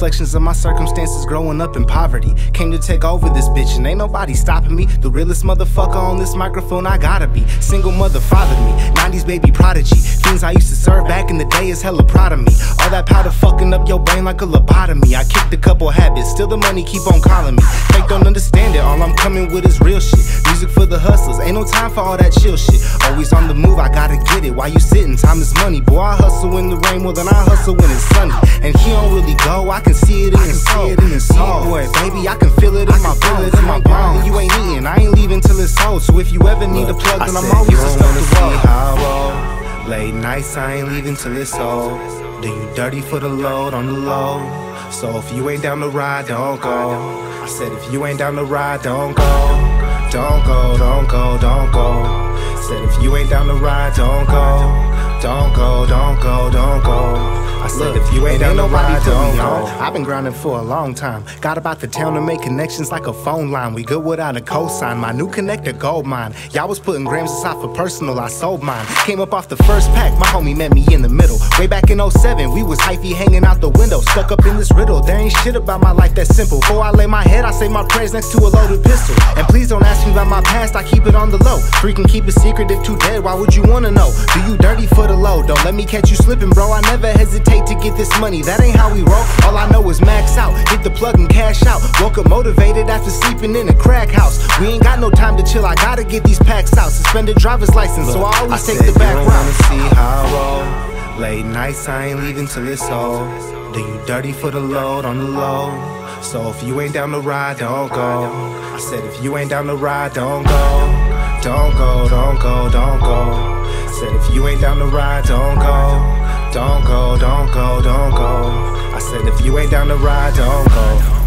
reflections of my circumstances growing up in poverty. Came to take over this bitch and ain't nobody stopping me. The realest motherfucker on this microphone I gotta be. Single mother fathered me, 90s baby prodigy. Things I used to serve back in the day is hella proud of me. All that powder fucking up your brain like a lobotomy. I kicked a couple habits, still the money keep on calling me. Fake don't understand it, all I'm coming with is real shit. Music for the hustlers, ain't no time for all that chill shit. Always on the move, I gotta get it. While you sitting, time is money. Boy, I hustle in the rain more than I hustle when it's sunny. And he don't really go, I can see it in his soul. Yeah, boy, baby, I can feel it in my bones. You ain't eating, I ain't leaving till it's sold. So if you ever need a plug, then I'm always a stuff to see how I roll. Late nights, I ain't leaving till it's sold. Do you dirty for the load on the low? So if you ain't down the ride, don't go. I said if you ain't down the ride, don't go. Don't go, don't go, don't go. Said if you ain't down the ride, don't go. Don't go, don't go, don't go. I said if you ain't down the ride, don't go. I've been grinding for a long time. Got about the town to make connections like a phone line. We good without a cosign. My new connector gold mine. Y'all was putting grams aside for personal, I sold mine. Came up off the first pack, my homie met me in the middle. Way back in 07, we was hyphy hanging out the window. Stuck up in this riddle, there ain't shit about my life that's simple. Before I lay my head, I say my prayers next to a loaded pistol. And please don't ask me about my past, I keep it on the low. Freaking keep it secret if too dead, why would you wanna know? Do you dirty for the low? Don't let me catch you slipping, bro. I never hesitate to get this money, that ain't how we roll. All I know is max out, hit the plug and cash out. Woke up motivated after sleeping in a crack house. We ain't got no time to chill, I gotta get these packs out. Suspended driver's license, so I always take the back route. Wanna see how I roll. Late nights, I ain't leaving till it's sold. Do you dirty for the load on the low? So if you ain't down the ride, don't go. I said if you ain't down the ride, don't go. Don't go, don't go, don't go. Said if you ain't down the ride, don't go. Don't go, don't go, don't go. I said if you ain't down the ride, don't go.